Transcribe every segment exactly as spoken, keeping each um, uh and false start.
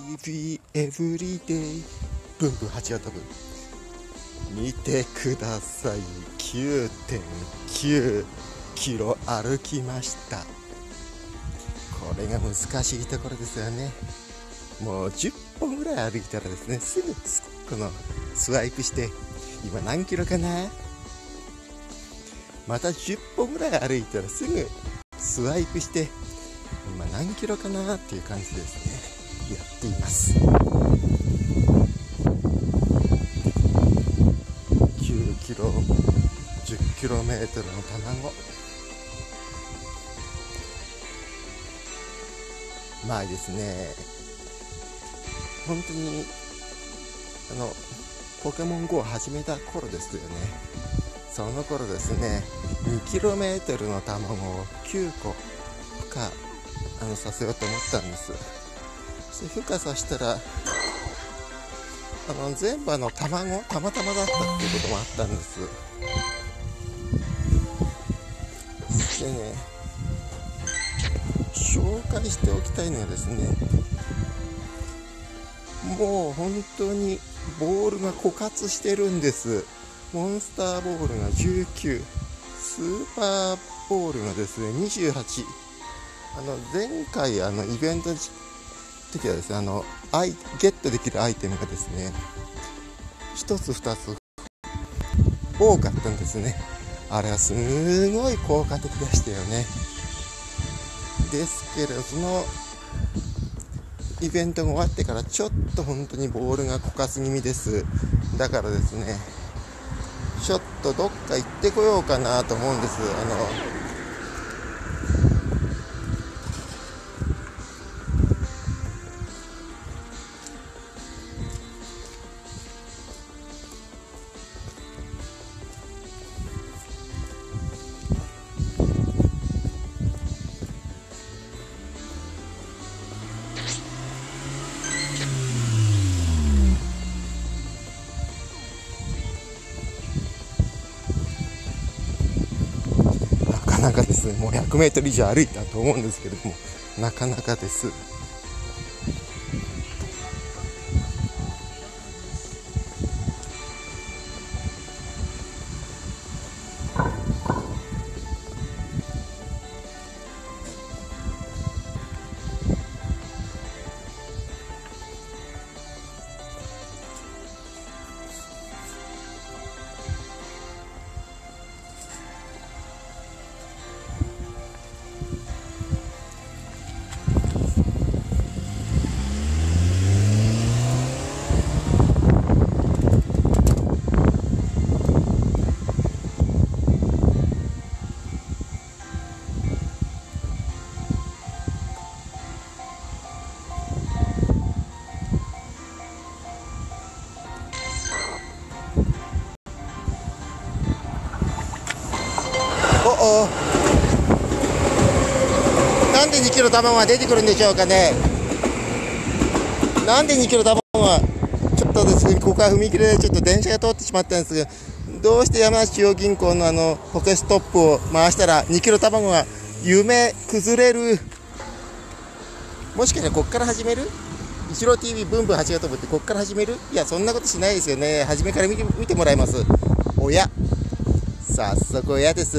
ービー エブリデイブンブンはちが飛ぶ。見てください。 きゅうてんきゅうキロ歩きました。これが難しいところですよね。もうじゅっぽんぐらい歩いたらですね、すぐこのスワイプして今何キロかな、またじゅっぽんぐらい歩いたらすぐスワイプして今何キロかなっていう感じですね、やっています。きゅうキロじゅっキロメートルの卵、まあですね、本当にあのポケモン ゴー を始めた頃ですよね。その頃ですね、にキロメートルの卵をきゅうこ孵化あのさせようと思ったんです。そして孵化させたらあの全部あの卵たまたまだったっていうこともあったんです。でね、紹介しておきたいのはですね、もう本当にボールが枯渇してるんです。モンスターボールがじゅうきゅう、スーパーボールがですねにじゅうはち。あの前回あのイベントの時はですね、あのアイゲットできるアイテムがですねひとつふたつ多かったんですね。あれはすごい効果的でしたよね。ですけれど、そのイベントが終わってからちょっと本当にボールが枯渇気味です。だからですね、ちょっとどっか行ってこようかなと思うんです。あのなかなかですね、もうひゃくメートル以上歩いたと思うんですけれども、なかなかです。おお、なんでにキロ卵が出てくるんでしょうかね。なんでにキロ卵がちょっとですね、ここは踏切でちょっと電車が通ってしまったんですが、どうして山梨中央銀行のあのポケストップを回したらにキロ卵が夢崩れる。もしかしたらこっから始める、一郎 ティーブイ ブンブンはちが飛ぶってこっから始める。いや、そんなことしないですよね。初めから見て見てもらいます。おや、早速おやです。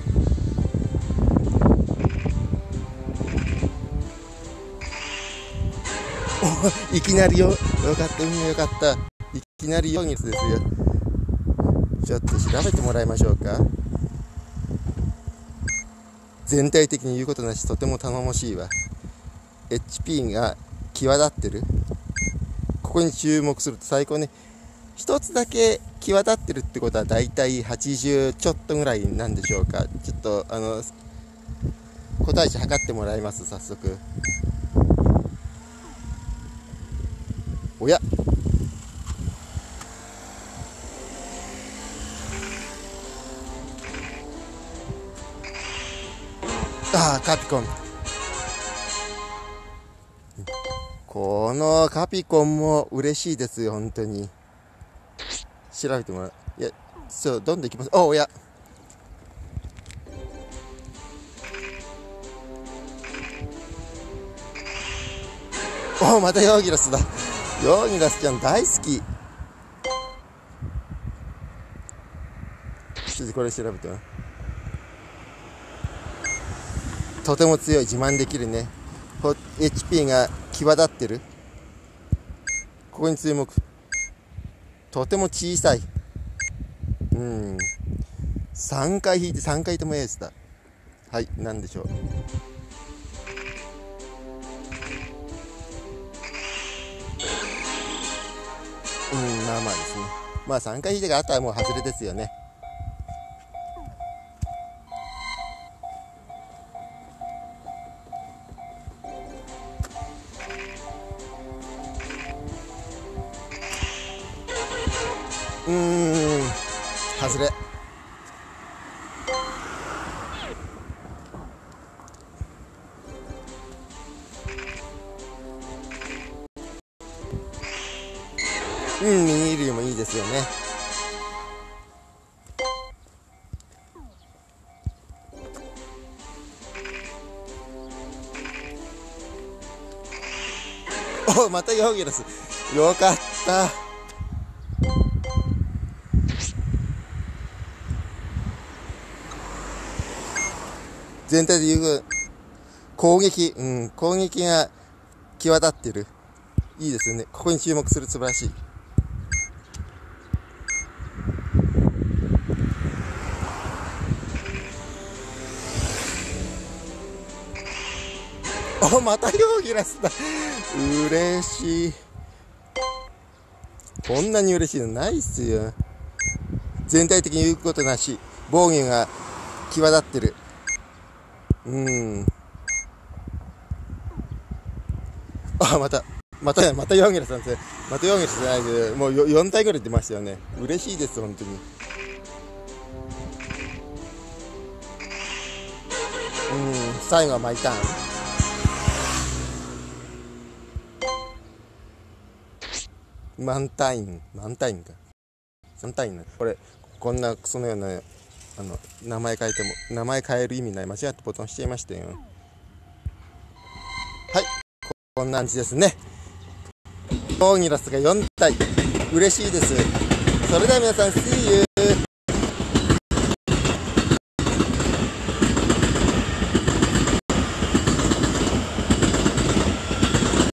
お、いきなりよ、よかった、運がよかった。いきなりよんげつですよ。ちょっと調べてもらいましょうか。全体的に言うことなし、とても頼もしいわ。エイチピー が際立ってる。ここに注目すると最高ね。一つだけ際立ってるってことはだいたいはちじゅうちょっとぐらいなんでしょうか。ちょっとあの個体値測ってもらいます。早速。おや、ああ、カピコン。このカピコンも嬉しいですよ、本当に。調べてもらう。いや、そう、どんどんいきます。お、おや。おおお、またヨーギラスだ。ヨーギラスちゃん大好き。ちょっとこれ調べてな。とても強い、自慢できるね。エイチピー が際立ってる。ここに注目。とても小さい。うん。さんかい引いてさんかいともエースだ。はい、なんでしょう。うん、まあまあですね。まあさんかい引いてからあとはもう外れですよね。うーん、外れ。うん、ミニリーもいいですよね。お、またヨーギラス。よかった。全体で言う攻撃、うん、攻撃が際立ってる。いいですよね。ここに注目する、素晴らしい。お、またヨーギラスだ。嬉しい。こんなに嬉しいのないっすよ。全体的に言うことなし、防御が際立ってる。うん。あ、また、また、またヨーギラスなんですね。またヨーギラスじゃないけど、もうよん体ぐらい出ましたよね。嬉しいです、本当に。うん、最後はマイターン。満タイン、満タインか。満タインな。これ、こんなクソのような、あの、名前変えても、名前変える意味ない。間違ってボタン押しちゃいましたよ。はい、こんな感じですね。ヨーギラスがよん体。嬉しいです。それでは皆さん、See you!